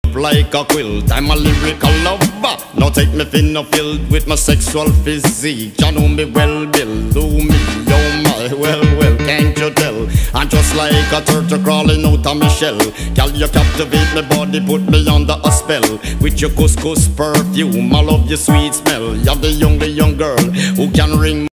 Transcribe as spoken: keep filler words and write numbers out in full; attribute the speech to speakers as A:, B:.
A: like a quilt. I'm a lyrical lover. Now take me thin or filled with my sexual physique. You know me well, Bill. Do me, oh my, well, well, can't you tell? I'm just like a turtle crawling out of my shell. Girl, you captivate my body, put me under a spell. With your couscous perfume, I love your sweet smell. You're the young, the young girl who can ring